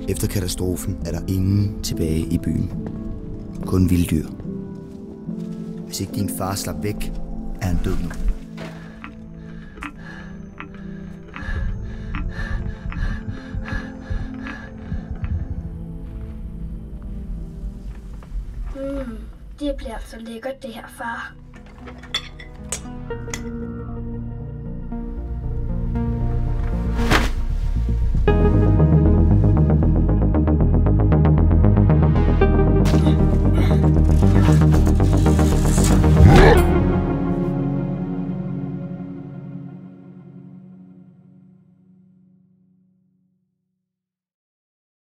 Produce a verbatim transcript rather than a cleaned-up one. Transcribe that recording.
Efter katastrofen er der ingen tilbage i byen. Kun vilddyr. Hvis ikke din far slap væk, er han død nu. Mm, det bliver altså lækkert, det her, far.